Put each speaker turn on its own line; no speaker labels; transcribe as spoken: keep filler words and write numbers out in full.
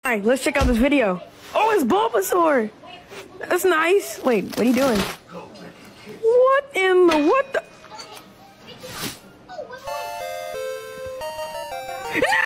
Alright, let's check out this video. Oh, it's Bulbasaur! That's nice. Wait, what are you doing? What in the what the?